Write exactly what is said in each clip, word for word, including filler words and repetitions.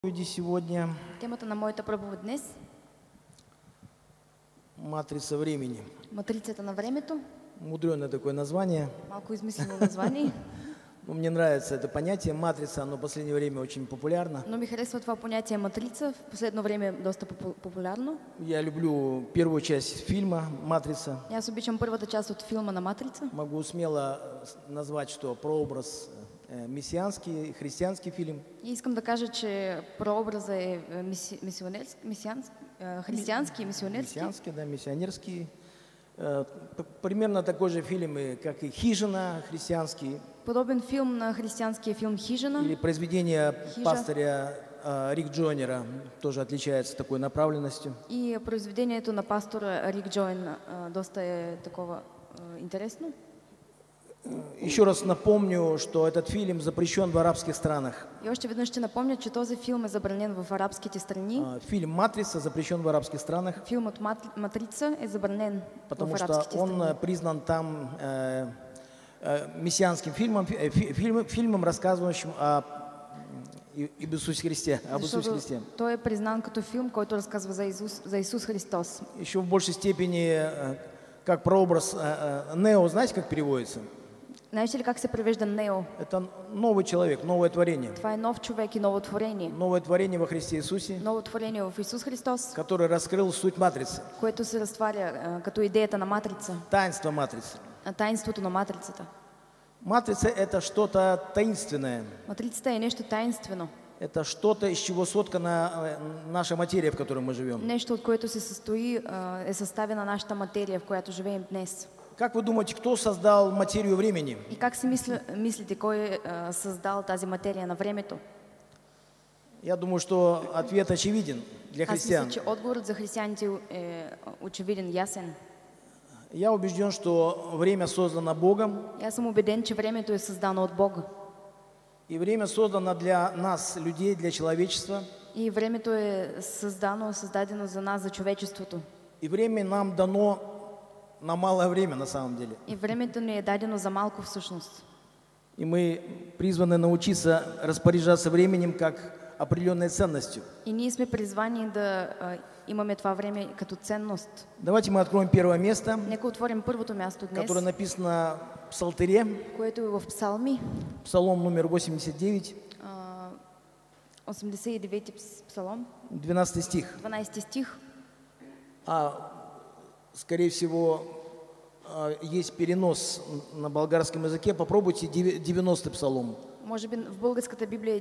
Сегодня Темата на моята проповед днес матрица времени. Матрицата на времето. Мудреное такое название. Малко измислено название. Но мне нравится это понятие матрица, оно в последнее время очень популярно. Но ми харесва това понятие матрица. В последно време е доста популярно. Я люблю первую часть фильма «Матрица». Аз обичам първата част от филма на Матрица. Могу смело назвать, что прообраз мессианский, христианский фильм. И искам да кажа, че прообраза е миси, мисионерски, мисиански, християнский, миссионерский. Мессианский, да, миссионерский. Примерно такой же фильм, как и «Хижина», христианский. Подобен филм на християнския филм «Хижина». Или произведение Хижа. пастыря Рик Джойнера тоже отличается такой направленностью. И произведението на пастора Рик Джойн доста е такова интересно. Еще раз напомню, что этот фильм запрещен в арабских странах. И още веднъж ще напомня, че този филм е забранен в арабските страни. Фильм «Матрица» запрещен в арабских странах. Филмът «Матрица» е забранен потому в арабските что он страни. признан там э, э, мессианским фильмом, э, фильм, фильмом, рассказывающим о Иисусе Христе, об Иисусе Христе. Той е признан като филм, който разказва за Исус, за Исус Христос. Еще в большей степени как прообраз Нео, знаете, как переводится? Знаете ли как се превежда Нео? Это новый человек, новое творение. Това е нов човек и ново творение. Новое творение во Христе Иисусе. Ново творение в Исус Христос, который раскрыл суть матрицы. което се разтваря като идеята на матрица. Таинство матрицы. Таинството на матрицата. Матрица – это что-то таинственное. Матрицата е нещо таинствено. Это что-то, из чего соткана наша материя, в которой мы живем. Нещо, от което се състои, е съставена нашата материя, в която живеем днес. Как вы думаете, кто создал материю времени? И как си мисля, мислите, кой е създал тази материя на времето? Я думаю, что ответ очевиден для христиан. Аз мисля, че отговорът за християните е очевиден, ясен. Я убежден, что время создано Богом. Аз съм убеден, че времето е създано от Бога. И время создано для нас, людей, для человечества. И времето е създано, създадено за нас, за човечеството. И время нам дано на малое время, на самом деле. И времето ни е дадено за малко всъщност. И мы призваны научиться распоряжаться временем как определенной ценностью. И ние сме призвани да а, имаме това време като ценност. Давайте мы откроем первое место, Нека отворим първото място днес, которое написано в Псалтире, което е в Псалми, Псалом номер восемьдесят девять, а, осемдесет и девети псалом, двенадцатый стих. дванадесети стих. А, скорее всего, есть перенос на болгарском языке. Попробуйте девяностый псалом. Може би в българската Библия е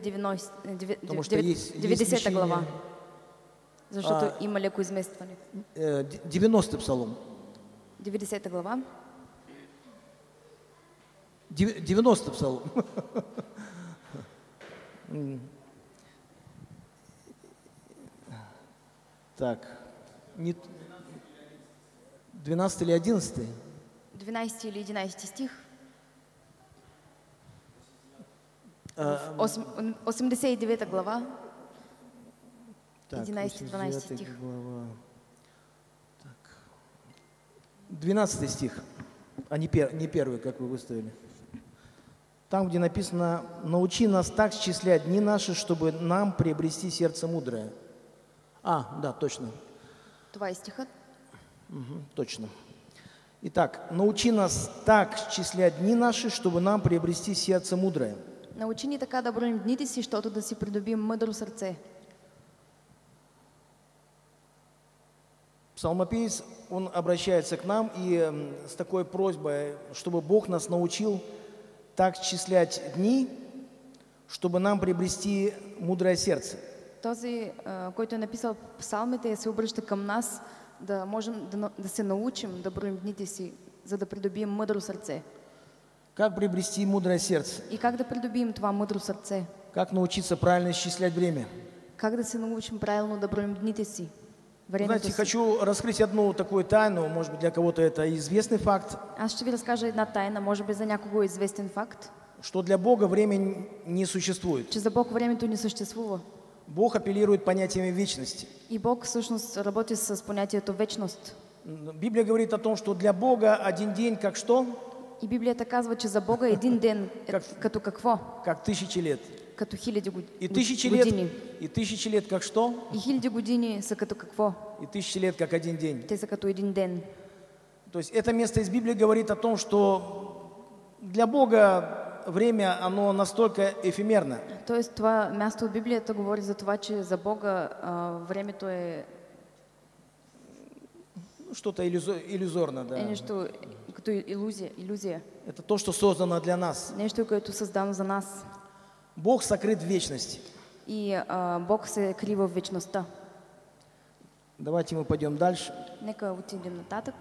деветдесета глава, защото а, има леко изместване. девяностый псалом. деветдесета глава. девяностый псалом. Так, не... двенадцатый или одиннадцатый? двенадесети или единадесети стих. осемдесет и девета глава, единадесети-дванадесети стих. Так. двенадцатый стих, а не, пер, не первый, как вы выставили. Там, где написано: «Научи нас так счислять дни наши, чтобы нам приобрести сердце мудрое». А, да, точно. Това е стихът. Угу, точно. Итак, научи нас так счислять дни наши, чтобы нам приобрести сердце мудрое. Научи ни така да броим дните си, защото да си придобием мъдро сърце. Псалмопевец, он обращается к нам и э, с такой просьбой, чтобы Бог нас научил так счислять дни, чтобы нам приобрести мудрое сердце. Този, който е написал псалмите, се обръща към нас, да можем да, да се научим да броим дните си, за да придобием мъдро сърце. Как приобрести мудрое сердце? И как да придобием това мъдро сърце? Как научиться правильно исчислять время? Как да се научим правилно да броим дните си? Времето Знаете, си. хочу раскрыть одну такую тайну, может быть, для кого-то это известный факт. Аз ще ви разкажа една тайна, може би за някого е известен факт. Что для Бога время не существует. Че за Бог времето не съществува. Бог апеллирует понятиями вечности. И Бог всъщност работи с понятието вечност. Библия говорит о том, что для Бога один день как что? И Библията казва, че за Бога един ден е как, като какво? Как тысячи лет. като хиляди год- И тысячи лет, години. и тысячи лет как что? И хиляди години са като какво? И тысячи лет как один день. Те са като един ден. То есть это место из Библии говорит о том, что для Бога время, оно настолько эфемерно. Тоест това място от Библията говори за това, че за Бога а, времето е, Ну, что-то иллюзо- иллюзорно, да. е нещо като илюзия, илюзия. Это то, что создано для нас. Нещо, което е създано за нас. Бог сокрыт в вечности. И а, Бог се крие в вечността. Давайте мы пойдем дальше. Нека отидем нататък.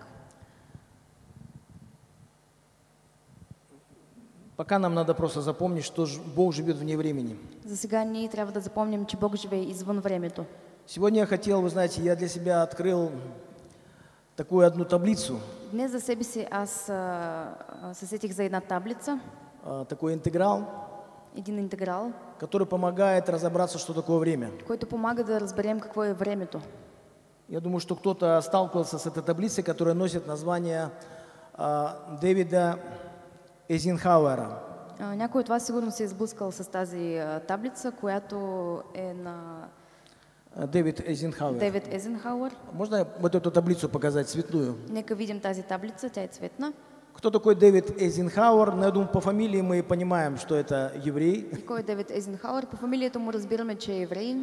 Пока нам надо просто запомнить, что ж- Бог живет вне времени. За сега ние трябва да запомним, че Бог живее извън времето. Сегодня я хотел, вы знаете, я для себя открыл такую одну таблицу, Днес за себе си аз а, а, се сетих за една таблица, а, такой интеграл, един интеграл, который помогает разобраться, что такое время. който помага да разберем какво е времето. Я думаю, что кто-то сталкивался с этой таблицей, которая носит название а, Дэвида Эйзенхауэра. А, Някой от вас сигурно се е сблъскал с тази а, таблица, която е на А, Дэвид Эйзенхауэр. Дейвид Ейзенхауър. Можно вот эту таблицу показать цветную? Нека видим тази таблица, тя е цветна. Кто такой Дэвид Эйзенхауэр? Ну, я думаю, по фамилии мы понимаем, что это еврей. И кой е Дейвид Ейзенхауър? По фамилията му разбираме, че е евреин.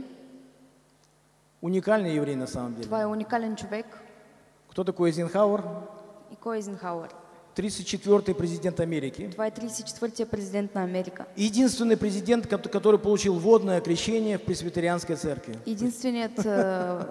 Уникальный еврей на самом деле. Това е уникален човек. Кто такой Эйзенхауэр? И кой е Ейзенхауър? тридцать четвёртый президент Америки. Това е тридесет и четвъртия президент на Америка. Единственный президент, кото- который получил водное крещение в пресвитерианской церкви. Единственият а,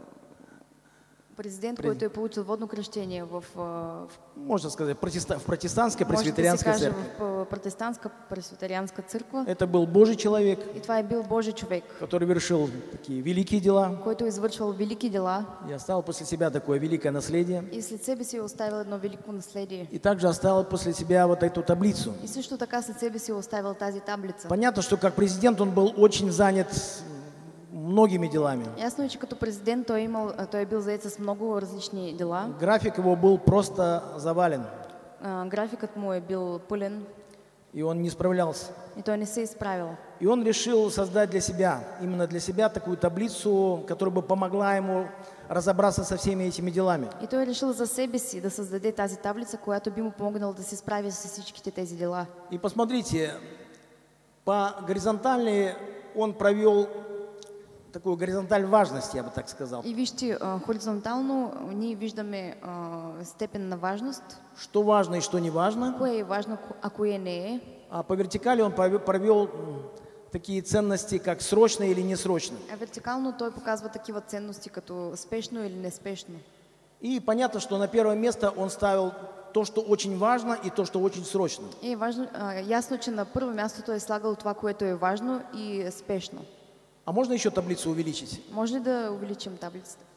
президент, През- който е получил водно кръщение в, а, в Можно сказать, протеста- в протестантской може да се пресвитерианской каже церкви. в а, протестантска пресвитерианска църква. Это был Божий человек, И това е бил Божий човек, который вершил такие великие дела който е извършвал велики дела и оставил после себя такое великое наследие. и след себе си е оставил едно велико наследие. И также оставил после себя вот эту таблицу. И също така след себе си е оставил тази таблица. Понятно, что как президент он был очень занят многими делами. Ясно е, че като президент той е, имал, а, той е бил заед с много различни дела. График его был просто завален, А, графикът му е бил пълен и он не справлялся. и той не се е справил. И он решил создать для себя, именно для себя, такую таблицу, которая бы помогла ему разобраться со всеми этими делами. И той е решил за себе си да създаде тази таблица, която би му помогнала да се справи с всичките тези дела. И посмотрите, по горизонтали он провел такую горизонталь важности, я бы так сказал. И вижте, а, хоризонтално ние виждаме а, степен на важност, Что важно и что не важно. кое е важно, а кое не е. А по вертикали он провел- провел м, такие ценности, как срочно или несрочно. А вертикално той показва такива ценности, като спешно или неспешно. И понятно, что на первое место он ставил то, что очень важно, и то, что очень срочно. И е важно, а, ясно, че на първо място той е слагал това, което е важно и спешно. А можно еще таблицу увеличить? Може ли да увеличим таблицата?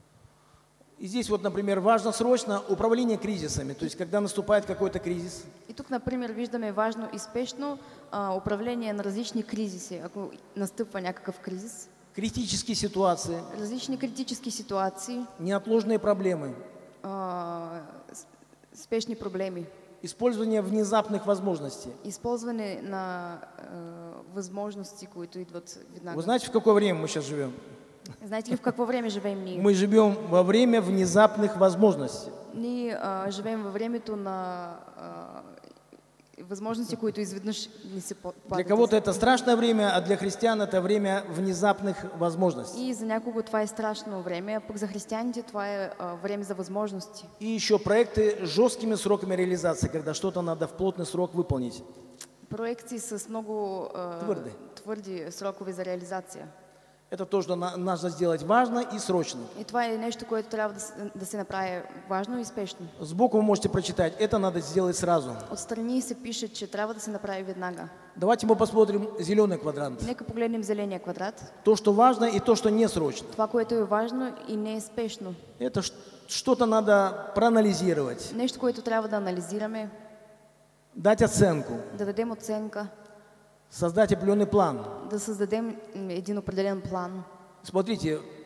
И здесь вот, например, важно срочно управление кризисами. То есть, когда наступает какой-то кризис, И тук, например, виждаме важно и спешно а, управление на различни кризиси. Ако настъпва някакъв кризис, критические ситуации, различни критически ситуации, неотложные проблемы, а, с- спешни проблеми, использование внезапных возможностей. използване на а, възможности, които идват Вы веднага. знаете, в какое время мы сейчас живем? Знаете ли в какво време живеем ние? Мы живем во время внезапных возможностей. Ние а, живеем във времето на а, възможности, които изведнъж ни се по- Для падат. кого-то это страшное время, а для христиан это время внезапных возможностей. И за някого това е страшно време, а пък за християните това е а, време за възможности. И еще проекты с жесткими сроками реализации, когда что-то надо в плотный срок выполнить. Проекции с много а, Твърди. твърди срокове за реализация. Это то, что на- нужно сделать важно и срочно. И това е нещо, което трябва да, се- да се направи важно и спешно. Сбоку вы можете прочитать, это надо сделать сразу. Отстрани се пише, че трябва да се направи веднага. Давайте мы посмотрим зеленый квадрант. Нека погледнем зеления квадрат. То, что важно и то, что не срочно. Това, което е важно и не е спешно. Это ш- что-то надо проанализировать, Нещо, което трябва да анализираме, дать оценку, да дадем оценка, создать определенный план. да създадем м, един определен план. Смотрите,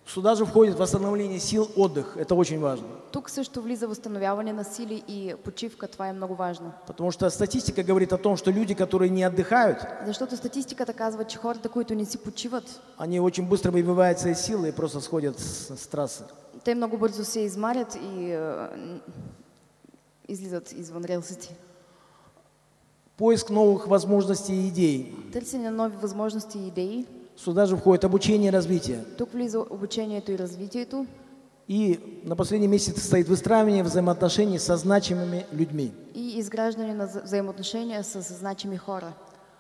Сюда же входит восстановление сил, отдых. Это очень важно. Тук също влиза възстановяване на сили и почивка. Това е много важно. Потому что статистика говорит о том, что люди, которые не отдыхают, Защото статистиката казва, че хората, които не си почиват, они очень быстро выбиваются из силы и просто сходят с, с трассы. те много бързо се измарят и а, излизат извън релсите. Поиск новых возможностей и идей. Търсене на нови възможности и идеи. Сюда же входит обучение и развитие. Тук влиза обучението и развитието. И на последний месяц стоит выстраивание взаимоотношений со значимыми людьми. И изграждане на взаимоотношения с значими хора.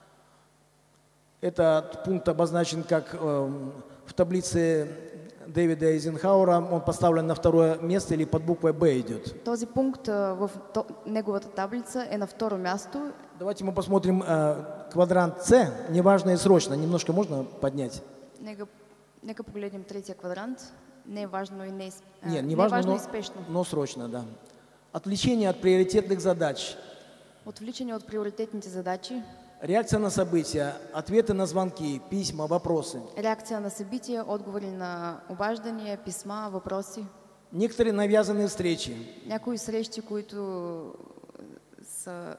Этот пункт обозначен как э, в таблице Дэвида Эйзенхауэра, он поставлен на второе место или под буквой Б идет. Този пункт в неговата таблица е на второ място. Давайте мы посмотрим э, квадрант С, неважно и срочно. Немножко можно поднять? Нека, нека погледнем третия квадрант. Не е важно и не, а, Нет, не не важно, важно но, и спешно. но срочно, да. Отвлечение от приоритетных задач. Отвличане от приоритетните задачи. Реакция на события, ответы на звонки, письма, вопросы. Реакция на събития, отговори на обаждания, писма, въпроси. Некоторые навязанные встречи. Някои срещи, които са...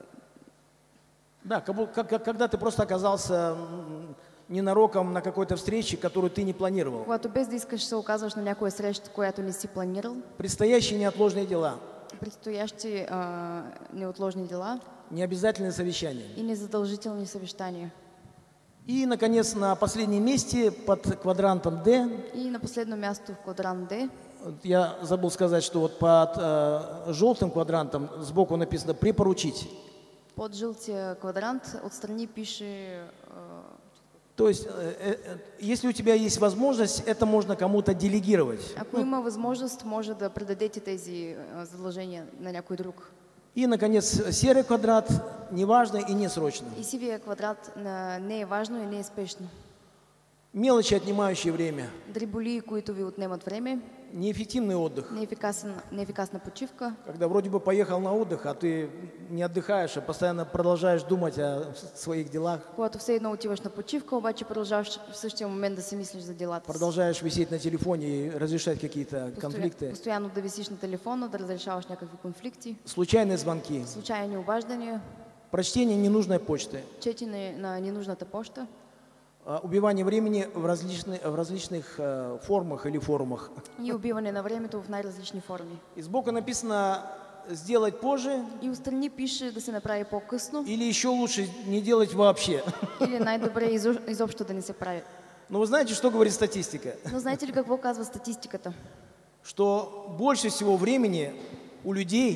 Да, как, бу- как- как- когда ты просто оказался м, ненароком на какой-то встрече, которую ты не планировал. Когато без да искаш се оказваш на някоя среща, която не си планирал. Предстоящие неотложные дела, Предстоящи а, неотложни дела необязательные совещания. и незадължителни съвещания. И, наконец, на последнем месте под квадрантом D, И на последно място в квадрант Д. я забыл сказать, что вот под э, желтым квадрантом сбоку написано «припоручить». Под жълтия квадрант отстрани пише а, То есть, э, э, если у тебя есть возможность, это можно кому-то делегировать. ако има възможност, може да предадете тези а, задължения на някой друг. И, наконец, серый квадрат, неважно и несрочно. И сивия квадрат на не е важно и не е спешно. Мелочи, отнимающие время, Дреболии, които ви отнемат време, неэффективный отдых. неефикасен, неефикасна почивка, Когда вроде бы поехал на отдых, а ты не отдыхаешь, а постоянно продолжаешь думать о своих делах, когато все едно отиваш на почивка, обаче продължаваш в същия момент да си мислиш за делата си. продолжаешь висеть на телефоне и разрешать какие-то Постоя- конфликты, Постоянно да висиш на телефона, да разрешаваш някакви конфликти, случайные звонки, случайни обаждания, прочтение ненужной почты, четене на ненужната поща, а, убивание времени в, различны- в различных э, формах или форумах. и убиване на времето в най-различни форми. И сбоку написано «сделать позже» И отстрани пише да се направи по-късно или еще лучше не делать вообще. или най-добре изо- изобщо да не се прави. Но вы знаете, что говорит статистика? Но знаете ли какво казва статистиката? Что больше всего времени у людей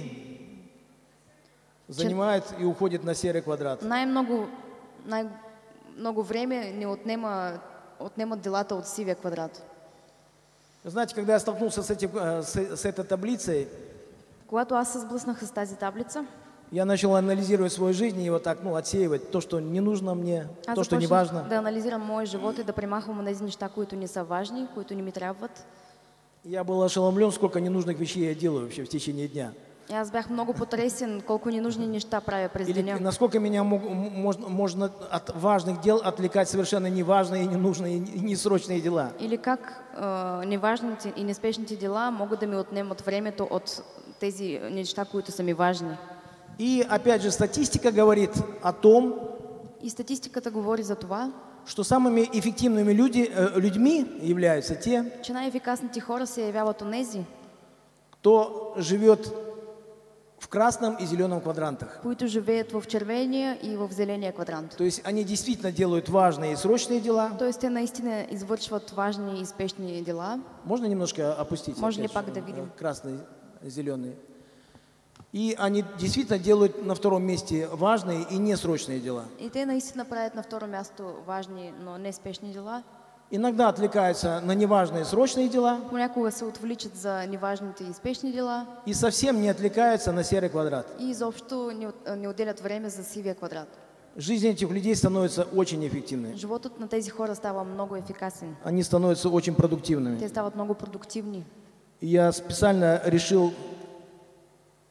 занимает и уходит на серый квадрат. Най-много, най-много време ни отнема, отнемат делата от сивия квадрат. Вы знаете, когда я столкнулся с, этим, э, с, с этой таблицей, Когато аз се сблъснах с тази таблица, я начал анализировать свою жизнь и вот так, ну, отсеивать то, что не нужно мне, аз то, что не започнах важно. да анализирам моя живот и да премахвам тези неща, които не са важни, които не ми трябват. Я был ошеломлен, сколько ненужных вещей я делаю вообще в течение дня. И аз бях много потресен, колко ненужни неща правя през Или деня. насколько меня мог- м- можно, можно от важных дел отвлекать совершенно неважные, ненужные и несрочные дела. Или как а, неважните и неспешните дела могат да ми отнемат времето от тези неща, които са ми важни. И опять же статистика говорит о том, И статистиката говори за това, что самыми эффективными люди, э, людьми являются те, че най-ефикасните хора се явяват онези, кто живет в красном и зеленом квадрантах. които живеят в червения и в зеления квадрант. То есть они действительно делают важные и срочные дела. Тоест те наистина извършват важни и спешни дела. Можно немножко опустить? Може ли опять пак же, да видим? э, Красный, зеленый. И они действительно делают на втором месте важные и несрочные дела. И те наистина правят на второ място важни, но не спешни дела. Иногда отвлекаются на неважные срочные дела Понякога се отвличат за неважните и спешни дела и совсем не отвлекаются на серый квадрат. и изобщо не, от- не отделят време за сивия квадрат. Жизнь этих людей становится очень эффективной. Животът на тези хора става много ефикасен. Они становятся очень продуктивными. Те стават много продуктивни. И я специально решил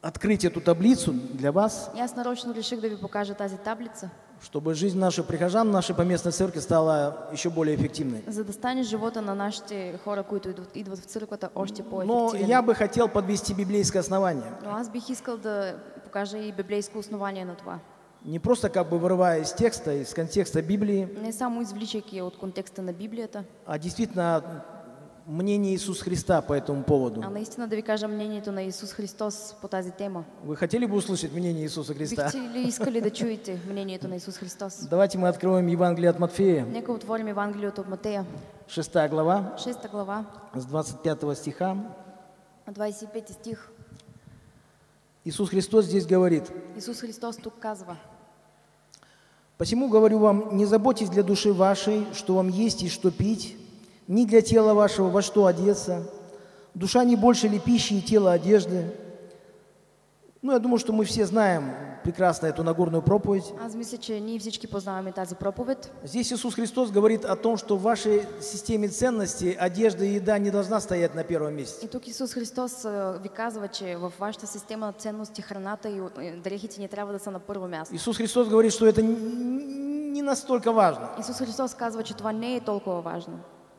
открыть эту таблицу для вас, И аз нарочно реших да ви покажа тази таблица, чтобы жизнь наших прихожан, нашей поместной церкви стала еще более эффективной. за да стане живота на нашите хора, които идват, идват в църквата, още Но по-ефективен. я бы хотел подвести библейское основание. Но аз бих искал да покажа и библейско основание на това. Не просто как бы вырывая из текста, из контекста Библии, Не само извличайки я от контекста на Библията, а действительно мнение Иисуса Христа по этому поводу. а наистина да ви кажа мнението на Исус Христос по тази тема. Вы хотели бы услышать мнение Иисуса Христа? Бихте ли искали да чуете мнението на Исус Христос? Давайте мы откроем Евангелие от Матфея, Нека отворим Евангелието от Матея, шестая глава, шеста глава, с двадцать пятого стиха. двадесет и пети стих. Иисус Христос здесь говорит: Исус Христос тук казва: «Посему говорю вам, не заботьтесь для души вашей, что вам есть и что пить, ни для тела вашего, во что одеться. Душа не больше ли пищи и тело одежды». Ну, я думаю, что мы все знаем прекрасно эту Нагорную проповедь. Аз мисля, че ние всички познаваме тази проповед. Здесь Иисус Христос говорит о том, что в вашей системе ценностей одежда и еда не должна стоять на первом месте. И тук Исус Христос а, ви казва, че в вашата система на ценности храната и и дрехите не трябва да са на първо място. Иисус Христос говорит, что это н- не настолько важно. Исус Христос казва, че това не е толкова важно.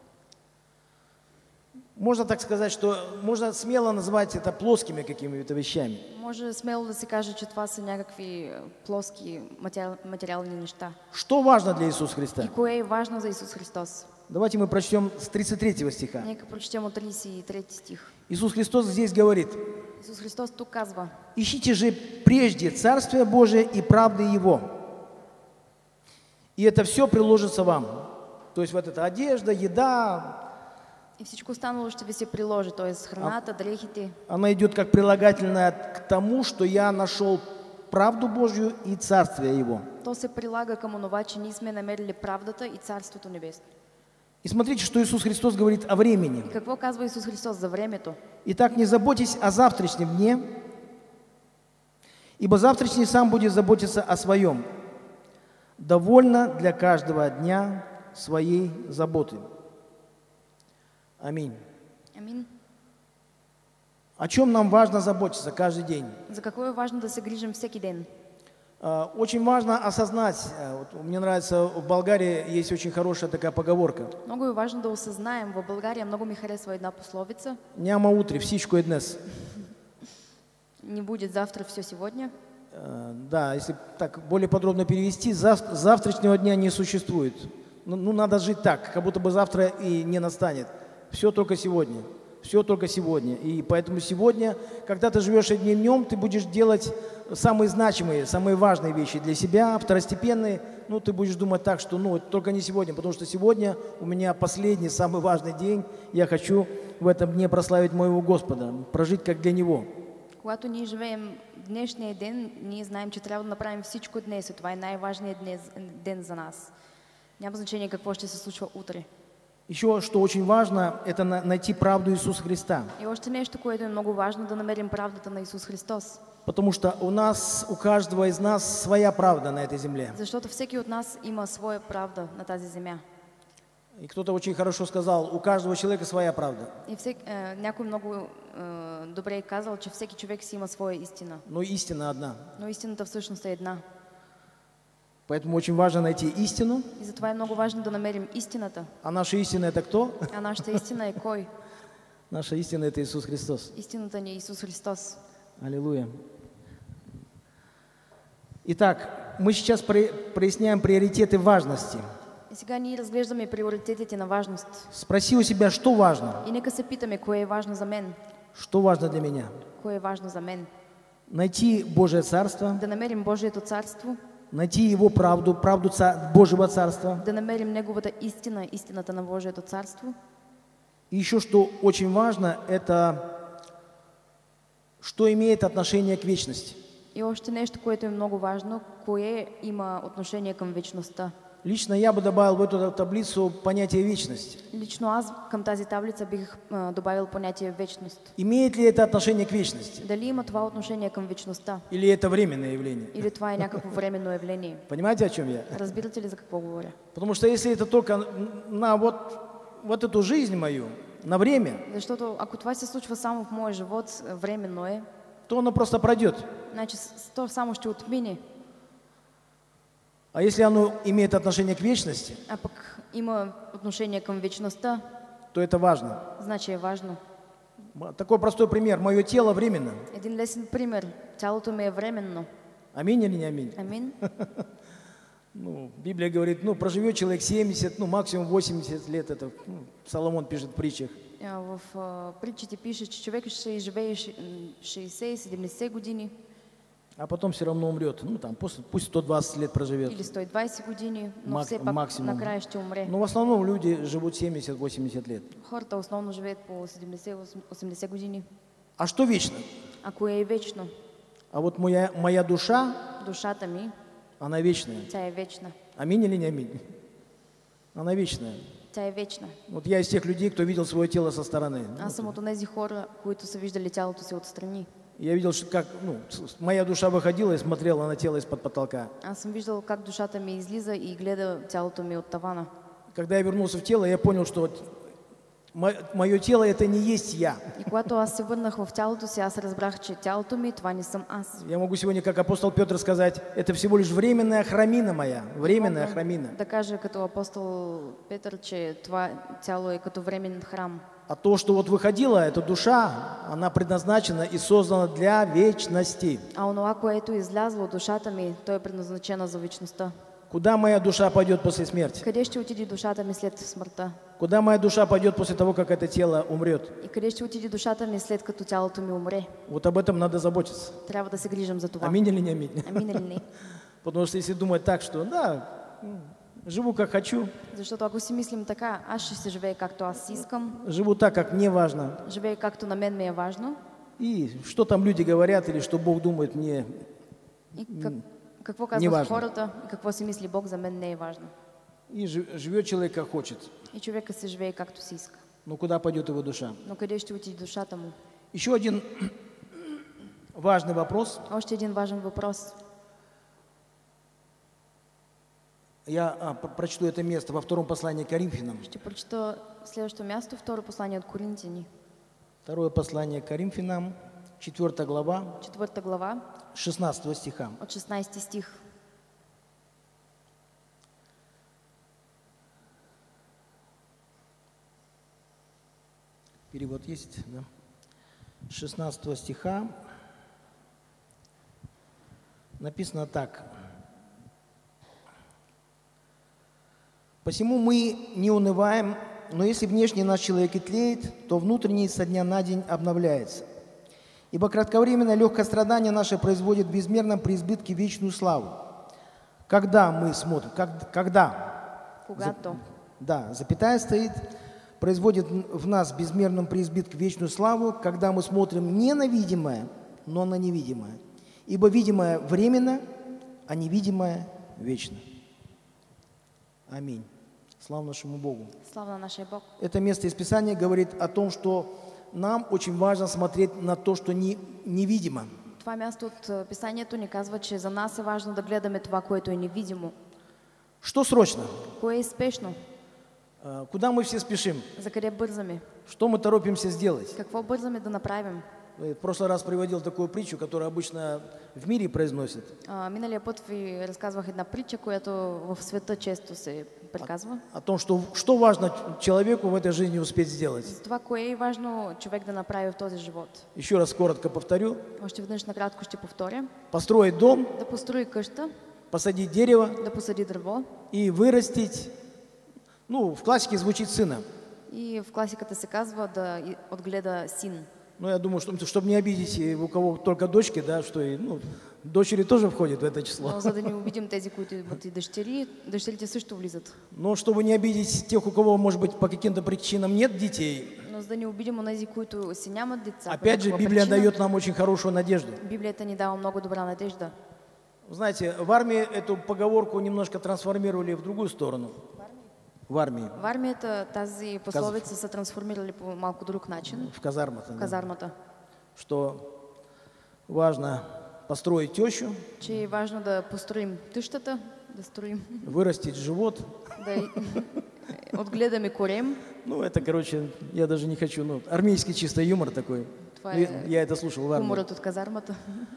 Можно так сказать, что можно смело назвать это плоскими какими-то вещами. Може смело да се каже, че това са някакви а, плоски материал, материални неща. Что важно для Иисуса Христа? И кое е важно за Исус Христос? Давайте мы прочтем с тридцать третьего стиха. Нека прочетем от тридесет и трети стих. Иисус Христос здесь говорит: Исус Христос тук казва: «Ищите же прежде Царствие Божие и правды Его, и это все приложится вам». То есть вот эта одежда, еда, И всичко останало ще ви се приложи, т.е. храната, дрехите. она идет как прилагательное к тому, что я нашел правду Божью и Царствие Его. То се прилага към онова, че ние сме намерили правдата и Царството Небесно. И смотрите, что Иисус Христос говорит о времени. И какво казва Исус Христос за времето? «Итак, не заботьтесь о завтрашнем дне, ибо завтрашний сам будет заботиться о своем. Довольно для каждого дня своей заботы». Аминь. Амин. О чем нам важно заботиться каждый день? За какво е важно да се грижим всеки ден? А, Очень важно осознать, а, вот мне нравится, в Болгарии есть очень хорошая такая поговорка. Много е важно да осъзнаем. В България много ми харесва една пословица. Няма утре, всичко е днес. Не будет завтра, все сегодня. А, Да, если так более подробно перевести, зав- завтрашнего дня не существует. Ну, ну, надо жить так, как будто бы завтра и не настанет. Все только сегодня. Все только сегодня. И поэтому сегодня, когда ты живешь одним днем, ты будешь делать самые значимые, самые важные вещи для себя, второстепенные. Ну, ты будешь думать так, что ну, только не сегодня, потому что сегодня у меня последний, самый важный день. Я хочу в этом дне прославить моего Господа, прожить как для Него. Когато ние живеем днешния ден, ние знаем, че трябва да направим всичко днес. И това е най-важният днес- ден за нас. Няма значение какво ще се случва утре. Еще что очень важно, это на- найти правду Иисуса Христа. И още нещо, което е много важно, да намерим правдата на Исус Христос. Потому что у нас, у каждого из нас своя правда на этой земле. Защото всеки от нас има своя правда на тази земя. И кто-то очень хорошо сказал, у каждого человека своя правда. И всек, е, някой много е, добре е казал, че всеки човек си има своя истина. Но истина одна. Но истината всъщност е една. Поэтому очень важно найти истину. И затова е много важно да намерим истината. А наша истина это кто? А нашата истина е кой? Наша истина это Иисус Христос. Истината ни е Исус Христос. Аллилуйя. Итак, мы сейчас про- проясняем приоритеты важности. И сега ние разглеждаме приоритетите на важност. Спроси у себя, что важно? И нека се питаме, кое е важно за мен? Что важно для меня? Кое е важно за мен? Найти Божие Царство, Да намерим Божието царство, найти Его правду, правду ца- Божьего Царства. да намерим Неговата истина, истината на Божието царство. И еще что очень важно, это что имеет отношение к вечности. И още нещо, което е много важно, кое има отношение към вечността. Лично я бы добавил в эту таблицу понятие вечности. Лично аз към тази таблица бих а, добавил понятие вечност. Имеет ли это отношение к вечности? Дали има това отношение към вечността? Или это временное явление? Или това е някакво временно явление? Понимаете, о чем я? Разбирате ли за какво говоря? Потому что если это только на вот, вот эту жизнь мою, на время, Защото ако това се случва само в моя живот, временно е, то оно просто пройдет. значи с- то само ще отмине. А если оно имеет отношение к вечности, А пък има отношение към вечността, то это важно. значи е важно. М- Такой простой пример. Мое тело временно. Един лесен пример. Тялото ми е временно. Аминь или не аминь? Амин. Ну, Библия говорит, ну, проживет человек семьдесят, ну, максимум восемьдесят лет. Это ну, Соломон пишет в притчах. А, В а, притчите пише, че човек ще изживее ши- м, шейсет и седемдесет години А потом все равно умрет. Ну, там, после, пусть сто двадцать лет проживет. или сто и двадесет години, но Мак- все пак максимум. накрая ще умре. Но в основном люди живут семьдесят-восемьдесят лет. Хората основно живеят по седемдесет-осемдесет години. А что вечно? А кое е вечно? А вот моя, моя душа, Душата ми, она вечная. тя е вечна. Аминь или не аминь? Она вечная. Тя е вечна. Вот я из тех людей, кто видел свое тело со стороны. Аз съм от тези хора, които са виждали тялото си отстрани. Я видел, что как ну, с- моя душа выходила и смотрела на тело из-под потолка. Аз съм виждал как душата ми излиза и гледа тялото ми от тавана. Когда я вернулся в тело, я понял, что мое тело это не есть я. И когато аз се върнах в тялото си, аз разбрах, че тялото ми, това не съм аз. Я могу сегодня, как апостол Петр, сказать, это всего лишь временная храмина моя. Временная Мога храмина. да кажа като апостол Петър, че това тяло е като временен храм. А то, что вот выходила, эта душа, она предназначена и создана для вечности. А онова, което е излязло от душата ми, то е предназначено за вечността. Куда моя душа пойдет после смерти? Къде ще отиде душата ми след смъртта? Куда моя душа пойдет после того, как это тело умрет? И къде ще отиде душата ми след като тялото ми умре? Вот об этом надо заботиться. Трябва да се грижам за това. Аминь или не аминь? Амин или не? Потому что если думать так, что да, м, живу как хочу, Защото ако си мислим така, аз ще се живея както аз искам, живу так, как мне важно, живея както на мен ми е важно, и что там люди говорят или что Бог думает, мне и как, какво Не казват важно. хората и какво си мисли Бог, за мен не е важно. и жи- живет человек как хочет. И човека се живее както си иска. Но куда пойдет его душа? Но къде ще отиде душата му? Еще один важный вопрос. Още един важен въпрос. Я а, п- прочту это место во втором послании к Коринфянам. Ще прочета следващото място, второ послание от Коринтияни, Второе послание к Коринфянам, четвёртая глава, четвърта глава, шестнадцатого стиха. от шестнадесети стих. Перевод есть, да? шестнадцатого стиха написано так. «Посему мы не унываем, но если внешний наш человек и тлеет, то внутренний со дня на день обновляется. Ибо кратковременное легкое страдание наше производит в безмерном преизбытке вечную славу». Когда мы смотрим, как- когда, Когато да, запятая стоит, производит в нас в безмерном преизбытке вечную славу, когда мы смотрим не на видимое, но на невидимое. Ибо видимое временно, а невидимое вечно. Аминь. Слава нашему Богу. слава на нашия Бог. Это место из Писания говорит о том, что нам очень важно смотреть на то, что не, невидимо. Това място от а, писанието ни казва, че за нас е важно да гледаме това, което е невидимо. Что срочно? Кое е спешно? А, Куда мы все спешим? За къде бързаме? Что мы торопимся сделать? Какво бързаме да направим? В прошлый раз приводил такую притчу, которую обычно в мире произносят. А, миналия път ви разказвах една притча, която в света често се приказва. О том, что, что важно человеку в этой жизни успеть сделать. За това, кое е важно човек да направи в този живот. Еще раз коротко повторю. Още веднъж накратко ще повторя. Построить дом, Да построи къща, посадить дерево да посади дърво и вырастить, ну, в классике звучит сына. и в класиката се казва да и- отгледа син. Ну, я думаю, что, чтобы не обидеть и у кого только дочки, да, что и, ну, дочери тоже входят в это число. Но за да не обидим тези, които имат и дъщери, дъщерите също влизат. Но чтобы не обидеть тех, у кого, может быть, по каким-то причинам нет детей, Но за да не обидим онези, които си нямат деца. по опять же, някаква Библия причина, дает нам очень хорошую надежду. Библията ни дава много добра надежда. Знаете, в армии эту поговорку немножко трансформировали в другую сторону. В армии, В армията тази пословица са трансформирали по малко друг начин. в казармах. В казармата. Что важно построить тещу, Че е важно да построим тъщата, да строим, вырастить живот. да и- отгледаме корем. Ну, это, короче, я даже не хочу, ну, армейский чисто юмор такой. Това Ну, е я- я это слушал в армии. хуморът от казармата.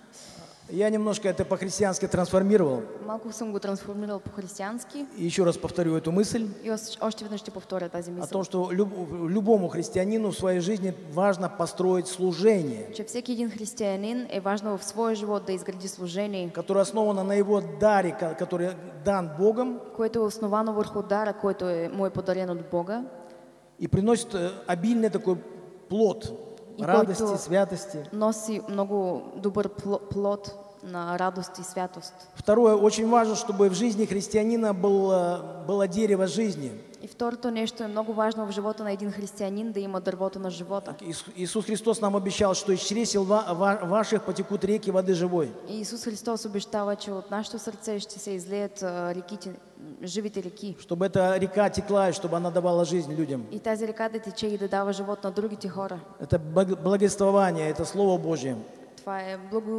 Я немножко это по-христиански трансформировал. Малко съм го трансформирал по-християнски И еще раз повторю эту мысль и ос- още веднъж ще повторя тази о мисъл. том, что люб- любому христианину в своей жизни важно построить служение, Че всеки един християнин е важно в своя живот да изгради служение, которое основано на его даре, ко- который дан Богом, което е основано върху дара, който е, му е подарен от Бога и приносит э, обильный такой плод И радости, който- святости. носи много добър пло- плод на радост и святост. Второе, очень важно, чтобы в жизни христианина было, было дерево жизни. И второто нещо е много важно в живота на един християнин да има дървото на живота. Ис- Иисус Христос нам обещал, что из чресел ва- ва- ваших потекут реки воды живой. И Исус Христос обещава, че от нашето сърце ще се излеят а, реките, живите реки. Чтобы эта река текла, и чтобы она давала жизнь людям. И тази река да тече и да дава живот на другите хора. Это баг- благовествование, это Слово Божье. Това е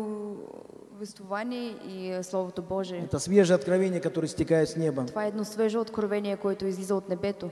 благовествование и е Словото Божие. Это свежее откровение, которое стекает с неба. Това е едно свежо откровение, което излиза от небето.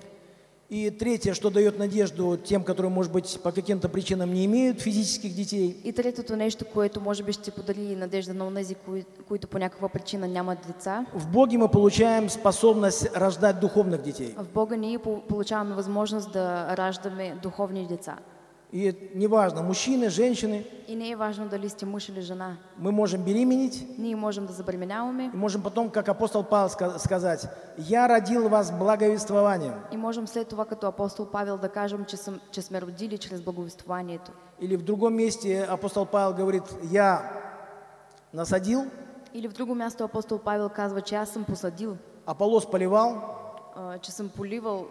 И третье, что дает надежду тем, которые, может быть, по каким-то причинам не имеют физических детей, И третото нещо, което може би ще подари надежда на онези, кои, които по някаква причина нямат деца. в Боге мы получаем способность рождать духовных детей. В Бога ние по- получаваме възможност да раждаме духовни деца. И неважно, мужчины, женщины, И не е важно дали сте мъж или жена. мы можем беременеть, Ние можем да забременяваме и можем потом, как апостол Павел ска- сказать, «Я родил вас благовествованием». и можем след това като апостол Павел да кажем, че, съм, че сме родили чрез благовествованието. Или в другом месте апостол Павел говорит, «Я насадил, Или в друго място апостол Павел казва, че аз съм посадил, Аполлос поливал». а, че съм поливал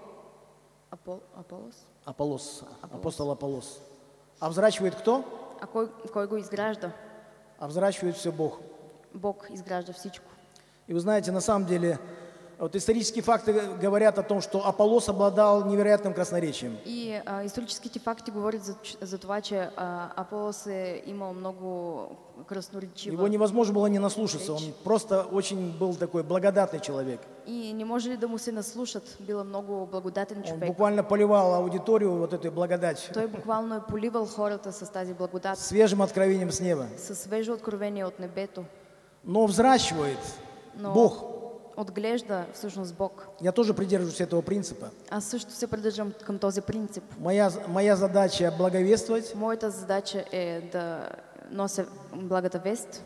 Апол, Аполос? Аполлос, апостол Аполлос. А взращивает кто? А кой, кой го изгражда? А взращивает все Бог. Бог изгражда всичко. И вы знаете, на самом деле, вот исторические факты говорят о том, что Аполлос обладал невероятным красноречием. И а, историческите факти говорят за, ч- за това, че а, Аполос е имал много красноречива. Его невозможно было не наслушаться. Он просто очень был такой благодатный человек. И не може ли да му се наслушат? Бил много благодатен Он човек. буквально поливал аудиторию вот этой благодатью, Той буквално е поливал хората с тази благодат, свежим откровением с неба. със свежо откровение от небето. Но взращивает Но Бог. отглежда всъщност Бог. Я тоже придерживаюсь этого принципа. Аз също се придържам към този принцип. Моя, моя задача благовествовать, Моята задача е да нося благата вест,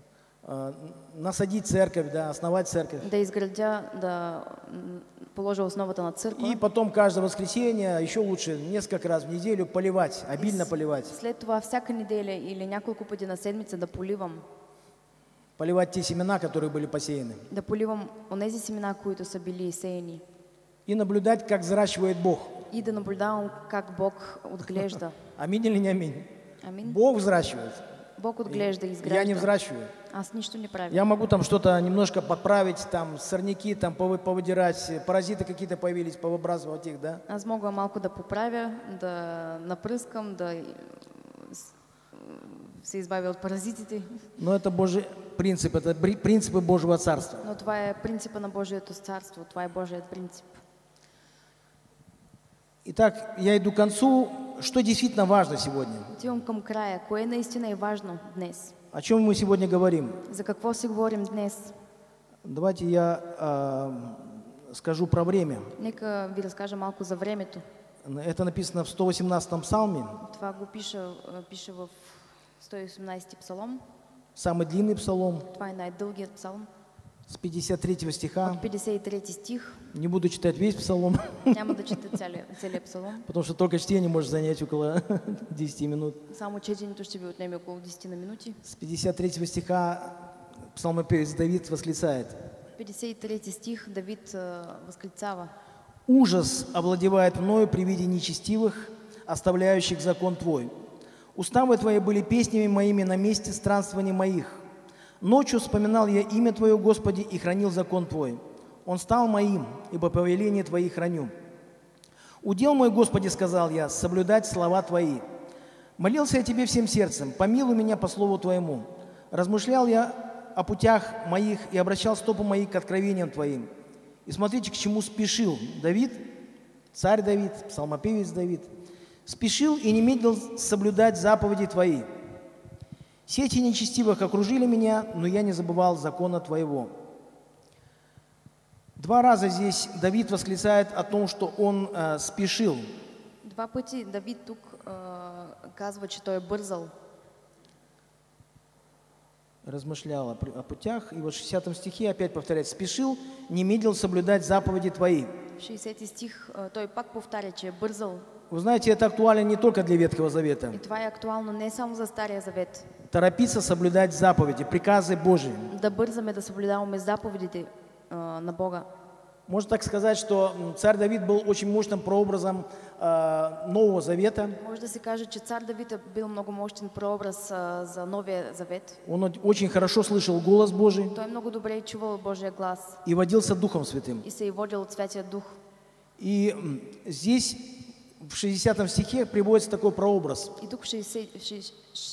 а, насадить церковь, да, основать церковь. да изградя, да м, положа основата на църква. И потом каждое воскресенье, еще лучше, несколько раз в неделю поливать, обильно поливать. След това всяка неделя или няколко пъти на седмица да поливам, Поливать те семена, которые были посеяны. да поливам онези семена, които са били сеяни. И наблюдать, как взращивает Бог. И да наблюдавам как Бог отглежда. Аминь или не аминь? Амин. Бог взращивает. Бог отглежда и Я не изгражда. взращиваю. Аз нищо не правя. Я могу там что-то немножко подправить, там сорняки там повы- повыдирать, паразиты какие-то появились, повыбрасывать их, да? Аз мога малко да поправя, да напръскам, да и- с- се избавя от паразитите. Но это Божий принцип, это бри- принципы Божьего Царства. Но това е принципа на Божието царство. Това е Божият принцип. Итак, я иду к концу. Что действительно важно сегодня? Отивам към края. Кое наистина е важно днес? О чем мы сегодня говорим? За какво си говорим днес? Давайте я а, скажу про время. Нека ви разкажа малко за времето. Это написано в сто восемнадцатом псалме, Това го пише, пише в сто и осемнадесети псалом. самый длинный псалом, Това е най-дългият псалом. с пятьдесят третьего стиха. От петдесет и трети стих. Не буду читать весь псалом, Няма да чета целия, целият псалом. потому что только чтение может занять около десяти минут. Само четенето ще ви отнеме около десет на минути. С пятьдесят третьего стиха псалмопевец Давид восклицает: петдесет и трети стих Давид а, възклицава. «Ужас овладевает мною при виде нечестивых, оставляющих закон Твой. Уставы Твои были песнями моими на месте странствований моих. Ночью вспоминал я имя Твое, Господи, и хранил закон Твой. Он стал моим, ибо повеление Твои храню. Удел мой, Господи, сказал я, соблюдать слова Твои. Молился я Тебе всем сердцем, помилуй меня по слову Твоему. Размышлял я о путях моих и обращал стопы мои к откровениям Твоим. И смотрите, к чему спешил Давид, царь Давид, псалмопевец Давид. спешил и не медлил соблюдать заповеди Твои. Сети нечестивых окружили меня, но я не забывал закона Твоего». Два раза здесь Давид восклицает о том, что он э, спешил. Два пъти Давид тук а, казва, че той е бързал. Размышлял о, о путях. И вот в шестидесятом стихе опять повторяет: «Спешил, не медлил соблюдать заповеди Твои». В шейсети стих а, той пак повтаря, че е бързал. Вы знаете, это актуально не только для Ветхого Завета. И това е актуално не само за Стария Завет. Торопиться соблюдать заповеди, приказы Божии. Да бързаме да съблюдаваме заповедите а, на Бога. Можно так сказать, что царь Давид был очень мощным прообразом э, Нового Завета. Може да се каже, че цар Давид е бил много мощен прообраз а, за Новия Завет. Он очень хорошо слышал голос Божий Той много добре чувал Божия глас и водился Духом Святым. и се е водил от Святия Дух. И м, здесь в шестидесятом стихе приводится такой прообраз. И тук в шейсети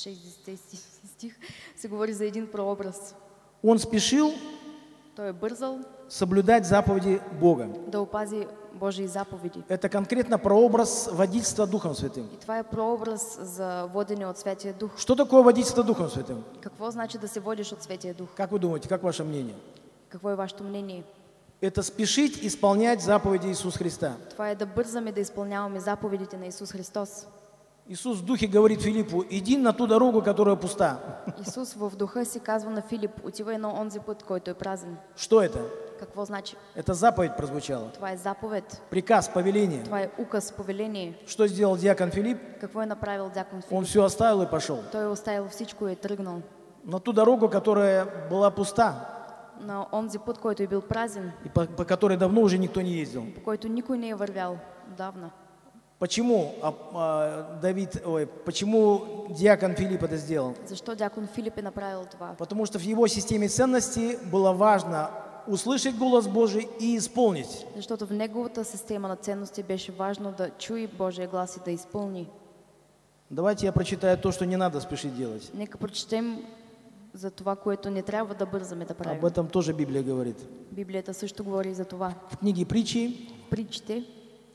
стих се говори за един прообраз. Он спешил Той е бързал соблюдать заповеди Бога. да опази Божии заповеди. Это конкретно прообраз водительства Духом Святым. И това е прообраз за водене от Святия Дух. Что такое водительство Духом Святым? Какво значи да се водиш от Святия Дух? Как вы думаете, как ваше мнение? Какво е вашето мнение? Это спешить исполнять заповеди Иисуса Христа. Това е да бързаме да изпълняваме заповедите на Исус Христос. Иисус в духе говорит Филиппу: иди на ту дорогу, которая пуста. Исус в духа си казва на Филип: отивай на онзи път, който е празен. Что это? Какво значи? Это заповедь прозвучала. Това е заповед. Приказ, повеление. Това е указ, повеление. Что сделал диакон Филипп? Какво е направил дякон Он Филип? все оставил и пошел. Той е оставил всичко и е тръгнал На ту дорогу, которая была пуста, на онзи път, който е бил празен, и по, по которой давно уже никто не ездил. по който никой не е вървял отдавна. Почему а, а, Давид, ой, почему диакон Филипп это сделал? Защо дякон Филип е направил това? Потому что в его системе ценностей было важно услышать голос Божий и исполнить. Защото в неговата система на ценности беше важно да чуи Божия глас и да изпълни. Давайте я прочитаю то, что не надо спешить делать. Нека прочетем за това, което не трябва да бързаме да Об правим. этом тоже Библия говорит. Библията също говори за това. В книге Притчи, Притчите,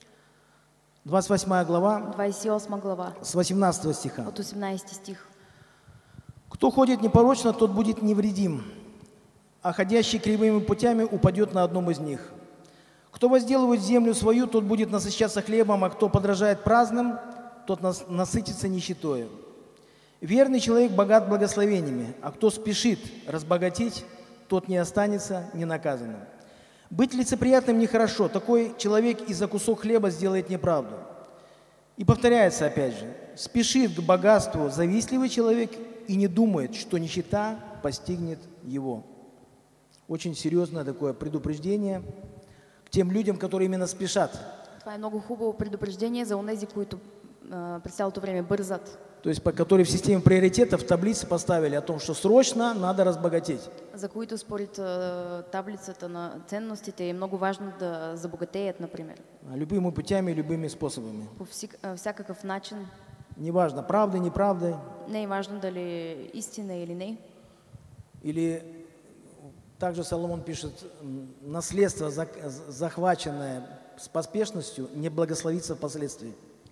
двадцать восьмая глава, двадесет и осма глава, с восемнадцатого стиха. от осемнадесети стих. «Кто ходит непорочно, тот будет невредим, а ходящий кривыми путями упадет на одном из них. Кто возделывает землю свою, тот будет насыщаться хлебом, а кто подражает праздным, тот нас- насытится нищетою. Верный человек богат благословениями, а кто спешит разбогатеть, тот не останется ненаказанным. Быть лицеприятным нехорошо, такой человек и за кусок хлеба сделает неправду». И повторяется опять же: «Спешит к богатству завистливый человек и не думает, что нищета постигнет его». Очень серьезное такое предупреждение к тем людям, которые именно спешат. Това е много хубаво предупреждение за онези, които а, през цялото време бързат. То есть, по которые в системе приоритетов в таблице поставили о том, что срочно надо разбогатеть. За които според а, таблицата на ценностите е много важно да забогатеят, например. Любыми путями, любыми способами. По всик- а, всякакъв начин. Неважно, правдой, неправдой. Не е важно дали е истина или не. Или также Соломон пишет: м, наследство, зак- захваченное с поспешностью, не благословится впоследствии.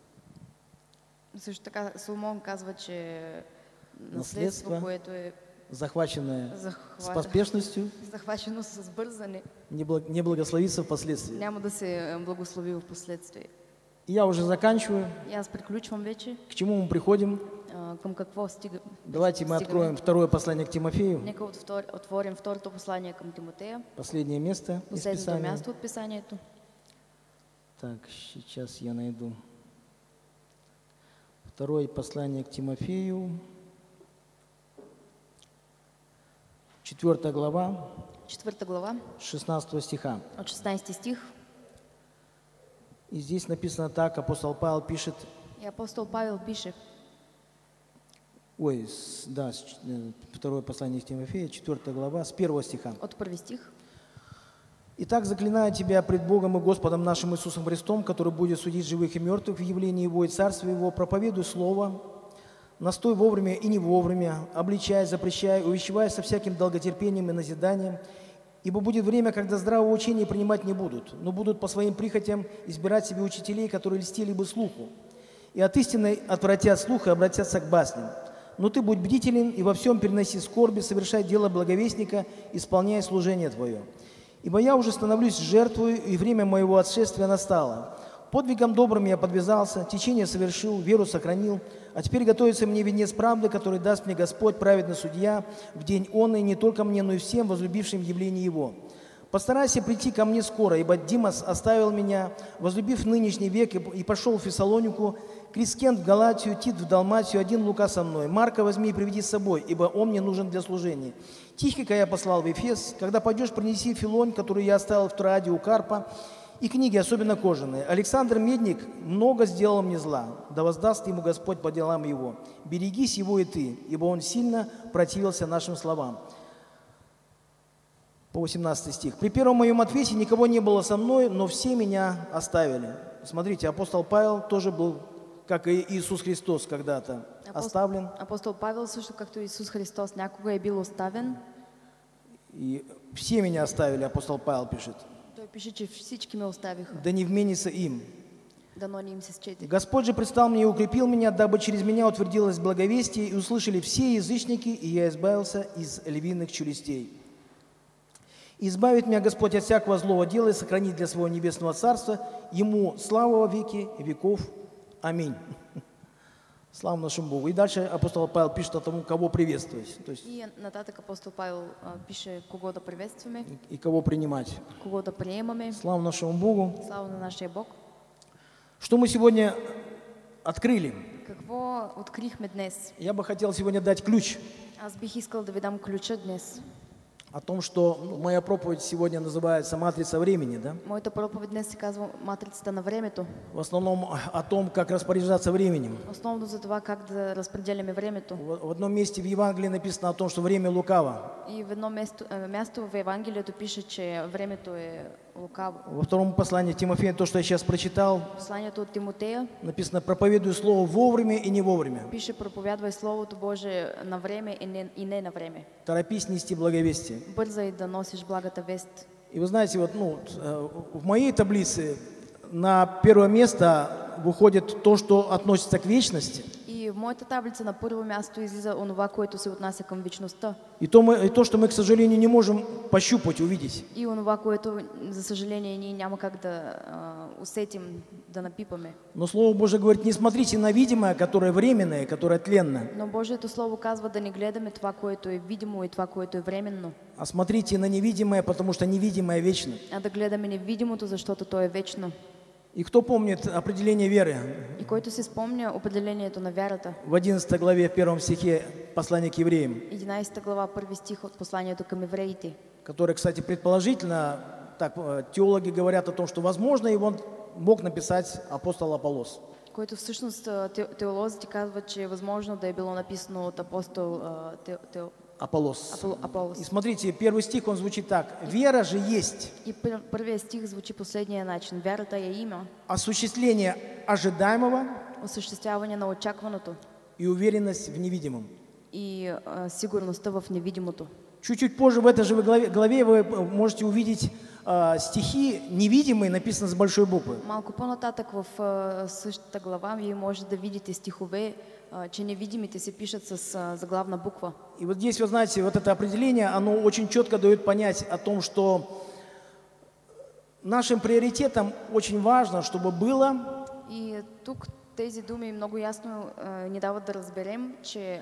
Също така Соломон казва, че Наследство, наследство, което е захваченное с захва... поспешностью, захвачено с бързане, не благ- не благословится впоследствии. няма да се благослови в последствие. И я уже заканчиваю. И аз приключвам вече. К чему мы приходим? А, към какво стига... Давайте мы стигаме? откроем второе послание к Тимофею. Нека отвор... отворим второто послание към Тимотея. Последнее место из Последното Писания. място от Писанието. Так, сейчас я найду. Второе послание к Тимофею. Четвертая глава, Четвърта глава, шестнадцатого стиха. от шестнадесети стих. И здесь написано так, апостол Павел пишет, И апостол Павел пише, ой, с- да, с ч- э, второе послание к Тимофею, четвертая глава, с первого стиха. от първи стих. «Итак, заклинаю тебя пред Богом и Господом нашим Иисусом Христом, который будет судить живых и мертвых в явлении Его и Царстве Его, проповедуй Слово, настой вовремя и не вовремя, обличай, запрещай, увещевай со всяким долготерпением и назиданием, ибо будет время, когда здравого учения принимать не будут, но будут по своим прихотям избирать себе учителей, которые льстили бы слуху. и от истины отвратят слух и обратятся к басням. Но ты будь бдителен и во всем переноси скорби, совершай дело благовестника, исполняй служение твое. Ибо я уже становлюсь жертвою, и время моего отшествия настало. Подвигом добрым я подвязался, течение совершил, веру сохранил, а теперь готовится мне венец правды, который даст мне Господь, праведный судья, в день он, и не только мне, но и всем, возлюбившим явление Его. Постарайся прийти ко мне скоро, ибо Димас оставил меня, возлюбив нынешний век, и пошел в Фессалонику, Крискент в Галатию, Тит в Далматию, один Лука со мной. Марка возьми и приведи с собой, ибо он мне нужен для служения. Тихика я послал в Эфес. Когда пойдешь, принеси филонь, который я оставил в Троаде у Карпа, и книги, особенно кожаные. Александр Медник много сделал мне зла, да воздаст ему Господь по делам его. Берегись его и ты, ибо он сильно противился нашим словам. По восемнадцатый стих. При первом моем ответе никого не было со мной, но все меня оставили. Смотрите, апостол Павел тоже был, как и Иисус Христос, когда-то оставлен. Апостол Павел също, както Иисус Христос, някога е бил оставен. И все меня оставили, апостол Павел пишет. Той пише, че всички ме оставиха. Да не вменится им. Дано не им се счети. Господь же предстал мне и укрепил меня, дабы через меня утвердилось благовестие, и услышали все язычники, и я избавился из львиных челюстей. Избавит меня Господь от всякого злого дела и сохранит для своего небесного царства. Ему слава во веки веков. Аминь. Слава нашему Богу. И дальше апостол Павел пишет о том, кого приветствовать. То есть, и нататък апостол Павел а, пише кого да приветстваме. И кого принимать. Кого да приемаме. Слава нашему Богу. Слава на нашия Бог. Что мы сегодня открыли? Какво открихме днес? Я бы хотел сегодня дать ключ. Аз бих искал да ви дам ключа днес. О том, что ну, моя проповедь сегодня называется «Матрица времени», да? Моята проповедь днес се казва Матрицата на времето. В основном о том, как распоряжаться временем. Основно за това как да разпределяме времето. В, в одном месте в Евангелии написано о том, что время лукаво. И в едно место, място в Евангелието пише, че времето е лукаво. Во втором послании Тимофея, то, что я сейчас прочитал, Посланието от Тимотея написано «Проповедуй слово вовремя и не вовремя». Пише проповядвай Словото Божие на време и не, и не на време. Торопись нести благовестие. Бързай да носиш благата вест. И вы знаете, вот, ну, в моей таблице на первое место выходит то, что относится к вечности. И в моята таблица на първо място излиза онова, което се отнася към вечността. И то, мы, и то, что мы, к сожалению, не можем пощупать, увидеть. И онова, което, за съжаление, ние няма как да а, усетим, да напипаме. Но Слово Божие говорит, не смотрите на видимое, которое временное, которое тленно. Но Божието Слово казва да не гледаме това, което е видимо и това, което е временно. А смотрите на невидимое, потому что невидимое вечно. А да гледаме невидимото, защото то е вечно. И кто помнит определение веры? И който се спомня определението на вярата. В одиннадцатой главе, в первом стихе послания к евреям. единадесета глава, първи стих от посланието към евреите. Который, кстати, предположительно, так, теологи говорят о том, что, возможно, его мог написать апостол Аполлос. Който всъщност теолозите казват, че е възможно да е било написано от апостол те, те, Аполлос. Апол, Аполлос. И смотрите, первый стих, он звучит так. Вера же есть. И пър, първият стих звучи последния начин. Вярата я има. Осуществление ожидаемого. Осъществяване на очакваното. И уверенность в невидимом. И а, сигурността в невидимото. Чуть-чуть позже в этой же главе, главе вы можете увидеть а, стихи невидимые, написаны с большой буквы. Малко по-нататък в а, същата глава вие можете да видите стихове, а, че невидимите се пишат с а, заглавна буква. И вот здесь, вы знаете, вот это определение, оно очень четко дает понять о том, что нашим приоритетом очень важно, чтобы было. И тук тези думи много ясно а, ни дават да разберем, че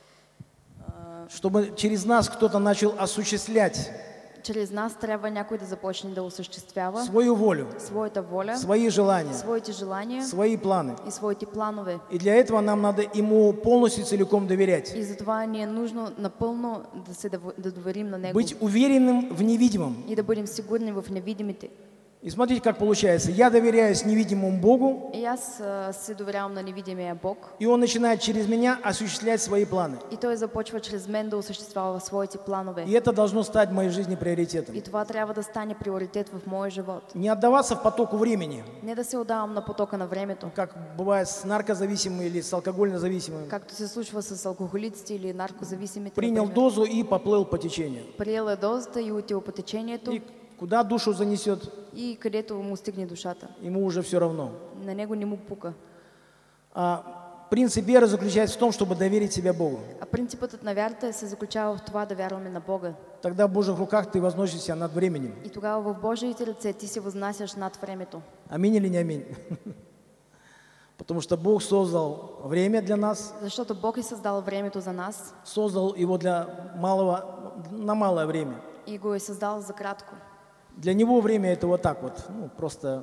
чтобы через нас кто-то начал осуществлять через нас трябва някой да започне да осъществява свою волю, своята воля, свои желания, своите желания, свои планы. и своите планове. И для этого нам надо ему полностью целиком доверять. И затова ни е нужно напълно да се да доверим на него. Быть уверенным в невидимом. И да бъдем сигурни в невидимите. И смотрите, как получается. Я доверяюсь невидимому Богу. И аз а, се доверявам на невидимия Бог. И Он начинает через меня осуществлять свои планы. И той започва чрез мен да осъществява своите планове. И это должно стать в моей жизни приоритетом. И това трябва да стане приоритет в моя живот. Не отдаваться в потоку времени. Не да се отдавам на потока на времето. Как бывает с наркозависимыми или с алкогольно-зависимыми. Както се случва с алкохолиците или наркозависимите. Принял например. дозу и поплыл по течению. Приел е дозата и отива по течението. И куда душу занесет, И където му стигне душата. ему уже все равно. На него не му пука. А принцип веры заключается в том, чтобы доверить себя Богу. А принципът на вярата се заключава в това да вярваме на Бога. Тогда в Божьих руках ты возносишься над временем. И тогава в Божиите ръце ти се вознасяш над времето. Аминь или не аминь? Потому что Бог создал время для нас, Защото Бог е създал времето за нас создал его для малого, на малое время. и го е създал за кратко. Для него время это вот так вот, ну, просто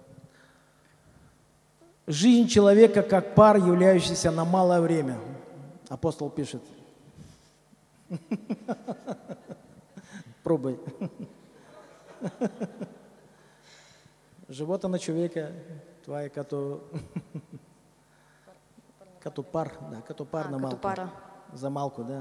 жизнь человека как пар, являющийся на малое время. Апостол пишет. Пробуй. Живота на човека, това е като, като пар, да, като пар А, на като малко. пара. За малко, да.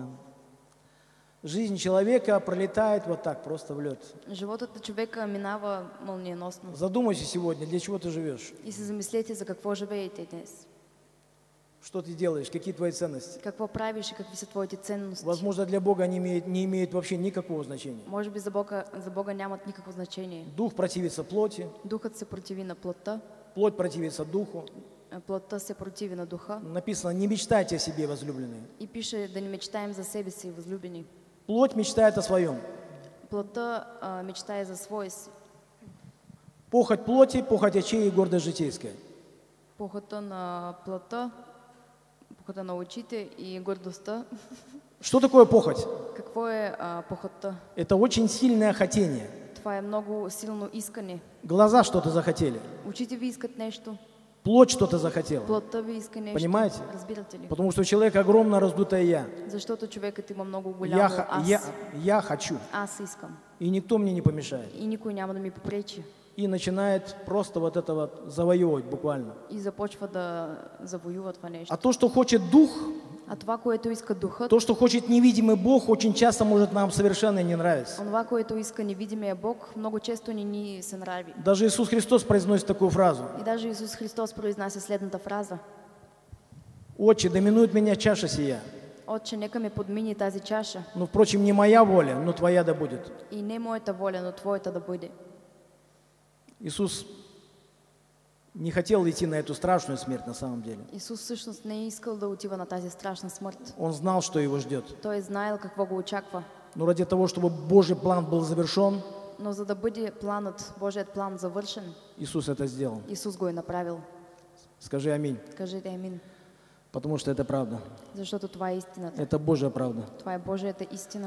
Жизнь человека пролетает вот так, просто в лед. Животът на човека минава мълниеносно. Задумайся сегодня, для чего ты живешь, И се замислете за какво живеете днес. что ты делаешь, какие твои ценности. Какво правиш и какви са твоите ценности. Возможно, для Бога они имеют, не имеют вообще никакого значения. Може би за Бога, за Бога нямат никакво значение. Дух противится плоти, Духът се противи на плътта, плоть противится духу. а плътта се противи на духа. Написано, не мечтайте о себе, возлюбленные. И пише да не мечтаем за себе си, възлюбени. Плоть мечтает о своем. Плътта а, мечтае за своя си. Похоть плоти, похоть очей и гордость житейская. Похота на плътта, похота на очите и гордостта. Что такое похоть? Какво е а, похотта? Это очень сильное хотение. Това е много силно искане. Глаза что-то захотели, Очите ви искат нещо, плоть что-то захотела. плътта ви иска нещо. Понимаете? Разбирате ли? Потому что у человека огромно раздутое «я». Защото човекът има много Я, голямо х- аз. я, я хочу. Аз искам. И никто мне не помешает. И никой няма да ми попречи. И начинает просто вот это вот завоевывать буквально. И започва да завоюва това нещо. А то, что хочет дух, А това, което иска духът, то, что хочет невидимый Бог, очень часто может нам совершенно не нравиться. онова, което иска невидимия Бог, много често не ни се нрави. Даже Иисус Христос произносит такую фразу. И даже Исус Христос произнася следната фраза. «Отче, доминует меня чаша сия, Отче, нека ме подмини тази чаша. но, впрочем, не моя воля, но твоя да будет». И не моята воля, но твоята да бъде. Иисус не хотел идти на эту страшную смерть на самом деле. Исус всъщност не е искал да отива на тази страшна смърт. Он знал, что его ждет. Той е знаел какво го очаква. Но ради того, чтобы Божий план был завершен, Но за да бъде планът, Божият план завършен, Иисус это сделал. Исус го е направил. Скажи аминь, Кажете амин. потому что это правда. Защото това е истината. Это Божья правда. Това е Божията истина.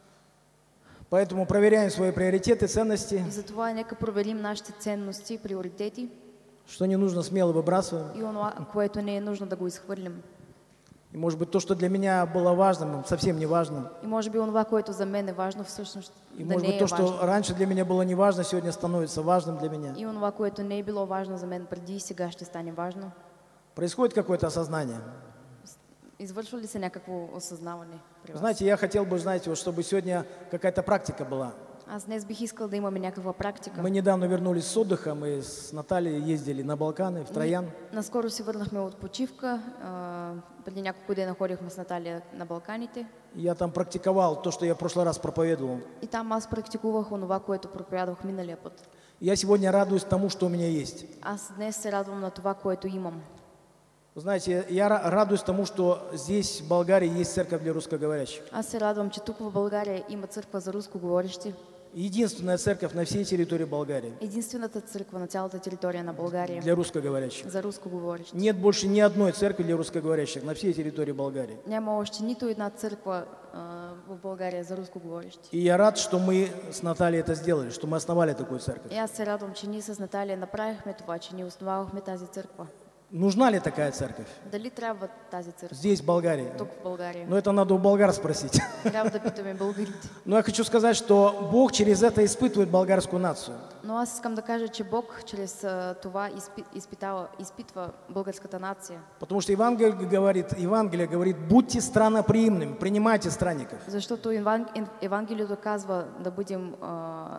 Поэтому проверяем свои приоритеты, ценности, И затова нека проверим нашите ценности, приоритети что не нужно, смело выбрасываем. и онова, което не е нужно да го изхвърлим. И, может быть, то, что для меня было важным, совсем не важно. И може би онова, което за мен е важно, всъщност И, да может не быть, е то, что важно. раньше для меня было не важно, сегодня становится важным для меня. И онова, което не е било важно за мен преди, сега ще стане важно. Происходит какое-то осознание. Извършва ли се някакво осъзнаване при вас? Знаете, я хотел бы, знаете, вот, чтобы сегодня какая-то практика была. Аз днес бих искал да имаме някаква практика. Мы недавно вернулись с отдыха, мы с Натальей ездили на Балканы, в Троян. Наскоро си върнахме от почивка. а, Преди няколко дена ходихме с Наталия на Балканите. Я там практиковал то, что я в прошлый раз проповедовал. И там аз практикувах онова, което проповядвах миналия път. Я сегодня радуюсь тому, что у меня есть. Аз днес се радвам на това, което имам. Вы знаете, я ра- радуюсь тому, что здесь, в Болгарии, есть церковь для русскоговорящих. Аз се радвам, че тук в България има църква за рускоговорещи. Единственная церковь на всей территории Болгарии Единствената църква на цялата територия на България для русскоговорящих. за рускоговорещи. Нет больше ни одной церкви для русскоговорящих на всей территории Болгарии. Няма още нито една църква а, в България за рускоговорещи. И я рад, что мы с Натальей это сделали, что мы основали такую церковь. И аз се радвам, че ние с Наталия направихме това, че ние основавахме тази църква. Нужна ли такая церковь Дали трябва тази църква здесь, в Болгарии? тук в България? Но это надо у болгар спросить. Трябва да питаме българите. Но я хочу сказать, что Бог через это испытывает болгарскую нацию. Но аз искам да кажа, че Бог чрез а, това изпи, изпитава, изпитва българската нация. Потому что Евангелие говорит, Евангелие говорит, будьте странноприимными, принимайте странников. Защото Еван- Евангелието казва да бъдем, а,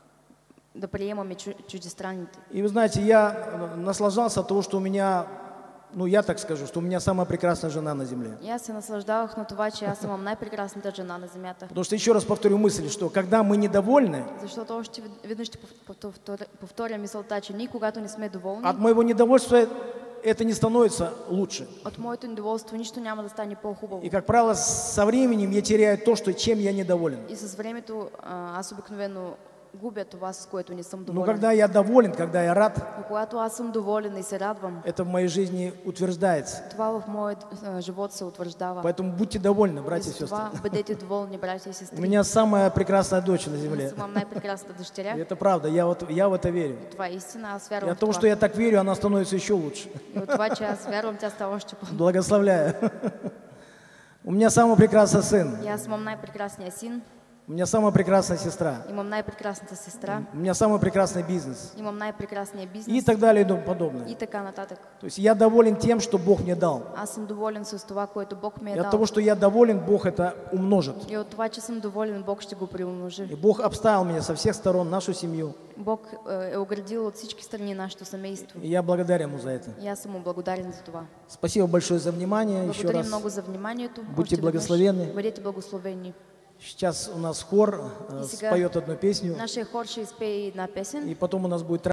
да приемаме чу- чуждестранните. И вы знаете, я наслаждался от того, что у меня, ну я так скажу, что у меня самая прекрасная жена на земле. И аз се наслаждавах на това, че аз имам най-прекрасната жена на земята. Потому что, еще раз повторю мысль, что когда мы недовольны, Защото още вед- веднъж ще пов- повторя, повторя мисълта, че ние когато не сме доволни, от моего недовольства это не становится лучше. От моето недоволство нищо няма да стане по-хубаво. И, как правило, со временем я теряю то, что, чем я недоволен. И с времето а, аз обикновено губя това, с което не съм Но доволен. когда я доволен, когда я рад, Но когато аз съм доволен и се радвам, это в моей жизни утверждается. това в моят а, живот се утвърждава. Поэтому будьте довольны, братья и И с сестры. това бъдете доволни, братя и У сестри. меня самая прекрасная дочь на земле. Аз имам най-прекрасната И дъщеря. это правда, я, вот, я в это верю. Това е истина, аз И вярвам от в того, това. что я так верю, она становится еще лучше. И от това, че аз вярвам, тя става още по... Благословляю. У меня самый прекрасный сын. И аз имам най-прекрасния син, У меня самая прекрасная сестра. имам най-прекрасната сестра, У меня самый прекрасный бизнес. имам най-прекрасния И бизнес так далее и тому подобное. и така нататък. То есть я доволен тем, что Бог мне дал. Аз съм доволен с това, което Бог ми е И от дал. того, что я доволен, Бог это умножит. И от това, че съм доволен, Бог ще го приумножи. И Бог обставил меня со всех сторон, нашу семью. Бог е, е оградил от всички страни нашето семейство. И я благодарен Ему за это. И аз съм му благодарен за това. Спасибо большое за внимание. Еще Благодарим раз. много за вниманието. Будьте Още веднъж благословени. Бъдете благословени. Сейчас у нас хор э, И сега споет одну песню. Нашия хор ще изпее една песен. И потом у нас будет